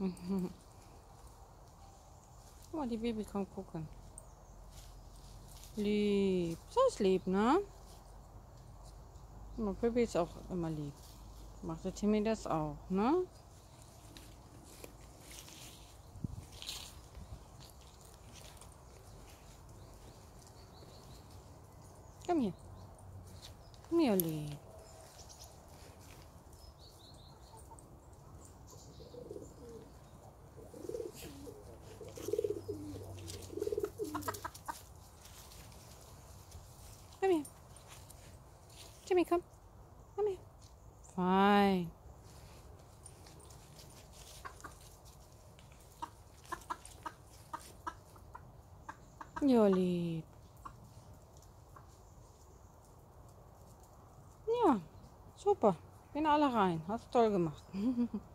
Guck mal, die Baby kommt gucken. Lieb. So ist lieb, ne? Und Baby ist auch immer lieb. Macht der Timmy das auch, ne? Komm hier. Komm hier, lieb. Komm hier. Timmy, komm. Komm her. Fein. Ja, lieb. Ja, super. Gehen alle rein. Hast toll gemacht.